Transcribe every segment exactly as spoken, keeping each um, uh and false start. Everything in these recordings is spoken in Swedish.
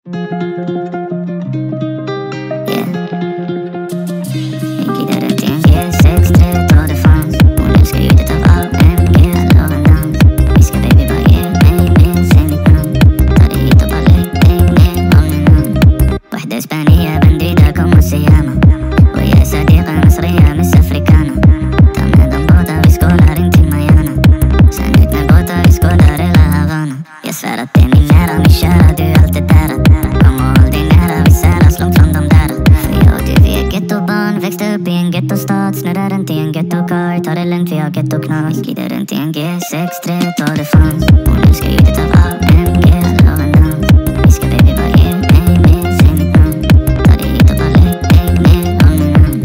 Glider runt i en G sextiotre Tour de France. Hon älskar ljudet av A M G, lov en dans. Viska baby bara ge mig mer, säg mitt namn. Ta dig hit och bara lägg dig ner om min hand. وحدة إسبانية بنديدة como se llama. وهي صديقة مصرية مس أفريكانا. تعمل ضمبوطة vi skålar in till Miami. Sen ut med båtar vi skålar hela Havana. Jag svär att det är min nära, min kära, du är alltid där. Kom och håll dig nära, vi säras långt från de där. För jag och du, vi är gettobarn, växte upp i en gettostad. Snurrar runt i en gettokar, tar det lugnt, vi har gettoknas. Glider runt i en G sextiotre Tour de France. Hon älskar ljudet av A M G, lov en dans. Viska baby bara ge mig mer, säg mitt namn. Ta dig hit och bara lägg dig ner om min hand.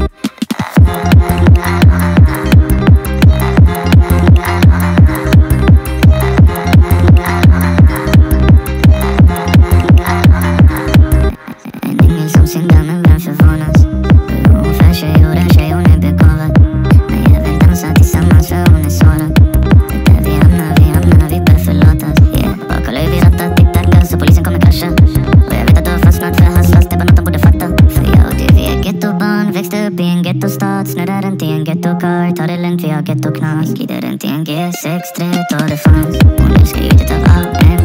En ängel som syndar men vem förvånas? Hon för sig och rör sig, hon är begåvad. Men jag vill dansa tillsammans för hon är sårad. Det där vi hamnar, vi hamnar, vi bör förlåtas. Yeah, bara kolla hur vi rattar, tic-tac, så polisen kommer krascha. Och jag vet att du har fastnat för hasslas, det är bara något de borde fatta. För jag och du, vi är gettobarn, växte upp i en gettostad. Snurrar runt i en gettokar, tar det lugnt, vi har gettoknas. Glider runt i en G sextiotre Tour de France. Hon älskar ljudet av A M